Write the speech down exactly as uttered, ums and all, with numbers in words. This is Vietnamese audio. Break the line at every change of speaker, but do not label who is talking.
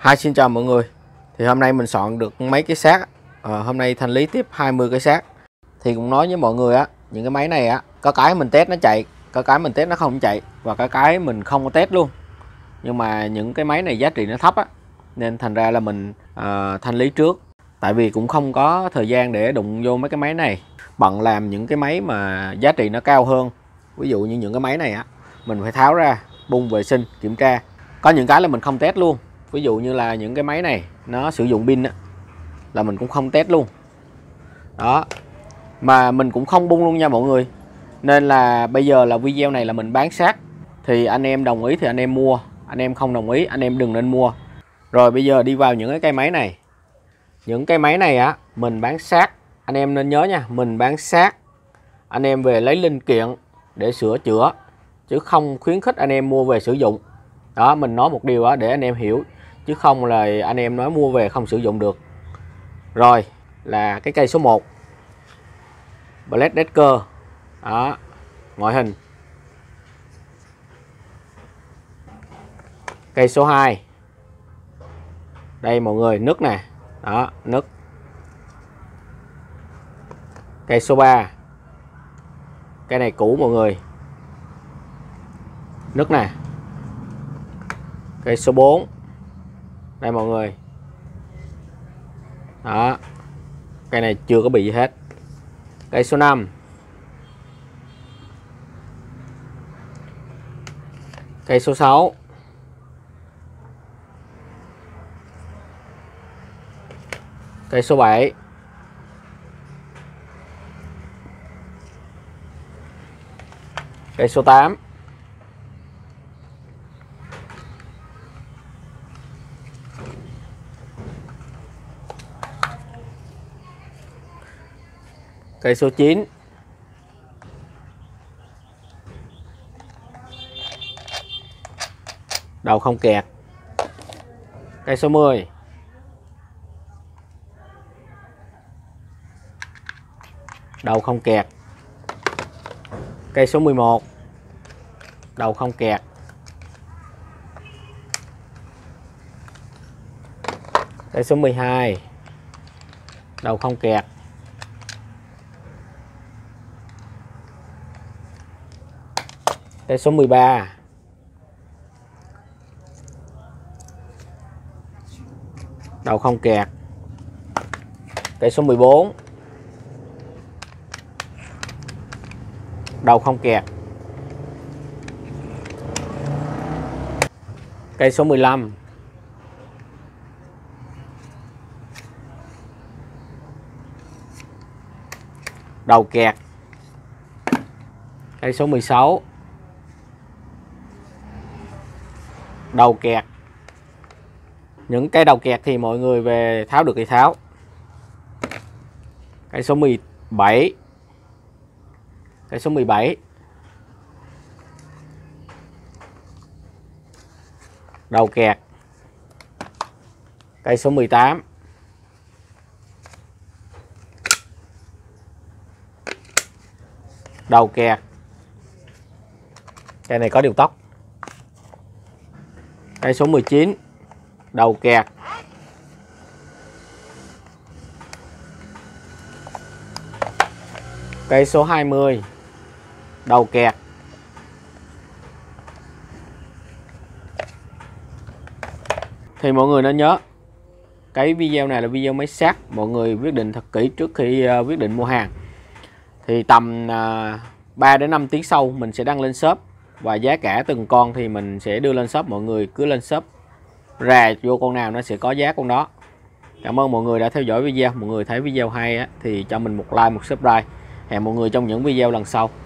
Hi, xin chào mọi người. Thì hôm nay mình soạn được mấy cái xác. à, Hôm nay thanh lý tiếp hai mươi cái xác. Thì cũng nói với mọi người á, những cái máy này á, có cái mình test nó chạy, có cái mình test nó không chạy, và có cái mình không có test luôn. Nhưng mà những cái máy này giá trị nó thấp á, nên thành ra là mình uh, thanh lý trước. Tại vì cũng không có thời gian để đụng vô mấy cái máy này, bận làm những cái máy mà giá trị nó cao hơn. Ví dụ như những cái máy này á, mình phải tháo ra, bung vệ sinh, kiểm tra. Có những cái là mình không test luôn. Ví dụ như là những cái máy này nó sử dụng pin á, là mình cũng không test luôn. Đó. Mà mình cũng không bung luôn nha mọi người. Nên là bây giờ là video này là mình bán xác. Thì anh em đồng ý thì anh em mua, anh em không đồng ý anh em đừng nên mua. Rồi bây giờ đi vào những cái cây máy này. Những cái máy này á, mình bán xác. Anh em nên nhớ nha, mình bán xác. Anh em về lấy linh kiện để sửa chữa, chứ không khuyến khích anh em mua về sử dụng. Đó, mình nói một điều đó để anh em hiểu, chứ không là anh em nói mua về không sử dụng được. Rồi là cái cây số một, Blade Decker. Đó, ngoại hình. Cây số hai, đây mọi người, nứt nè. Đó, nứt. Cây số ba, cây này cũ mọi người, nứt nè. Cây số bốn, đây mọi người. Đó, cây này chưa có bị gì hết. Cây số năm, cây số sáu, cây số bảy, cây số tám, cây số chín, đầu không kẹt. Cây số mười, đầu không kẹt. Cây số mười một, đầu không kẹt. Cây số mười hai, đầu không kẹt. Cây số mười ba, đầu không kẹt. Cây số mười bốn, đầu không kẹt. Cây số mười lăm, đầu kẹt. Cây số mười sáu, đầu kẹt. Những cái đầu kẹt thì mọi người về tháo được thì tháo. Cây số mười bảy, cây số mười bảy, đầu kẹt. Cây số mười tám, đầu kẹt. Cây này có điều tóc. Cây số mười chín, đầu kẹt. Cây số hai mươi, đầu kẹt. Thì mọi người nên nhớ, cái video này là video máy xác, mọi người quyết định thật kỹ trước khi uh, quyết định mua hàng. Thì tầm uh, ba đến năm tiếng sau mình sẽ đăng lên shop, và giá cả từng con thì mình sẽ đưa lên shop. Mọi người cứ lên shop rà vô con nào nó sẽ có giá con đó. Cảm ơn mọi người đã theo dõi video. Mọi người thấy video hay á, thì cho mình một like, một subscribe. Hẹn mọi người trong những video lần sau.